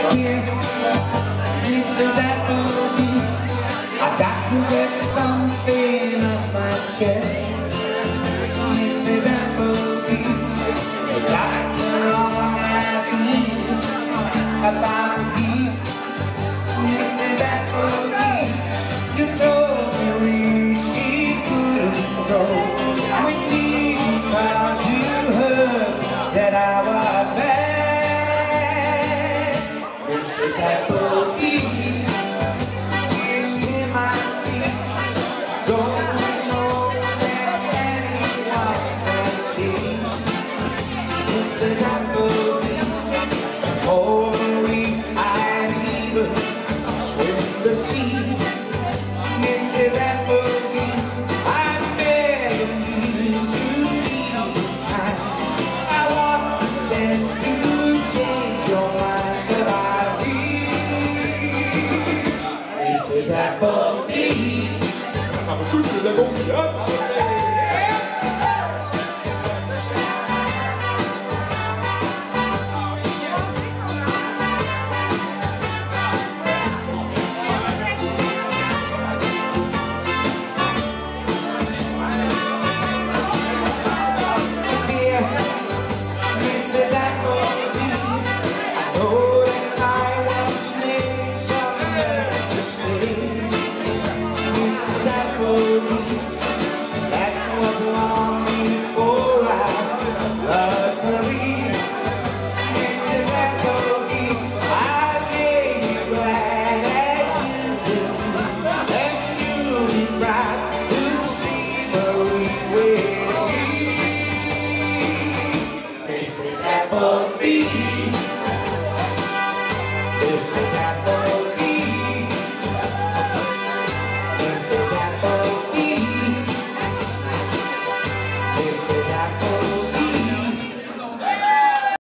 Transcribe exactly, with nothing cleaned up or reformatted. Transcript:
Here, Missus Applebee, I've got to get something off my chest. Missus Applebee, the doctor on my knee about me. Missus Applebee, you told me she couldn't go with me because you heard that I was bad. Missus Applebee, is in my feet. Don't you know that anyone can change? Missus Applebee, for a week I'd even swim the sea. Missus Applebee, I'm begging you to please be kind. I want the chance to change your mind, but I will. Missus Applebee. Missus Applebee, I know that I once made some mistakes. Missus Applebee, that was long before I loved Marie. Missus Applebee, I made you glad as you did, and you'll be proud to see Marie with me. Missus Applebee, Missus Applebee, Missus Applebee, Missus Applebee.